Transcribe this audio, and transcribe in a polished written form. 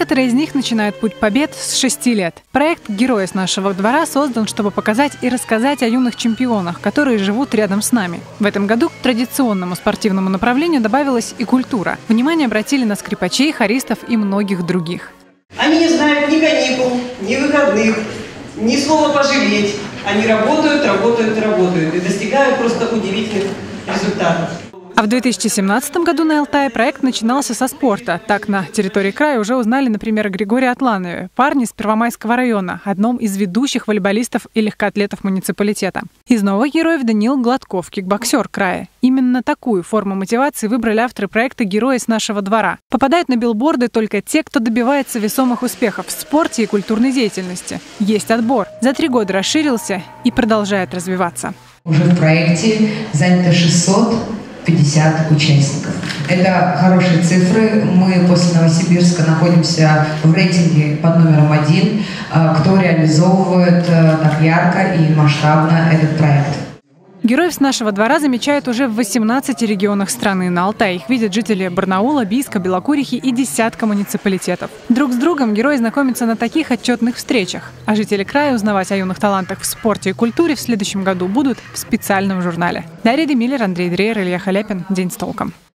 Некоторые из них начинают путь побед с 6 лет. Проект «Герои с нашего двора» создан, чтобы показать и рассказать о юных чемпионах, которые живут рядом с нами. В этом году к традиционному спортивному направлению добавилась и культура. Внимание обратили на скрипачей, хористов и многих других. Они не знают ни каникул, ни выходных, ни слова пожалеть. Они работают, работают и работают и достигают просто удивительных результатов. А в 2017 году на Алтае проект начинался со спорта. Так на территории края уже узнали, например, о Григории Атланове, парне из Первомайского района, одном из ведущих волейболистов и легкоатлетов муниципалитета. Из новых героев Даниил Гладков, кикбоксер края. Именно такую форму мотивации выбрали авторы проекта «Герои с нашего двора». Попадают на билборды только те, кто добивается весомых успехов в спорте и культурной деятельности. Есть отбор. За 3 года расширился и продолжает развиваться. Уже в проекте занято 650 участников. Это хорошие цифры. Мы после Новосибирска находимся в рейтинге под номером 1, кто реализовывает так ярко и масштабно этот проект. Героев с нашего двора замечают уже в 18 регионах страны. На Алтае их видят жители Барнаула, Бийска, Белокурихи и десятка муниципалитетов. Друг с другом герои знакомятся на таких отчетных встречах. А жители края узнавать о юных талантах в спорте и культуре в следующем году будут в специальном журнале. Дарья Демиллер, Андрей Дрейер, Илья Халяпин. День с толком.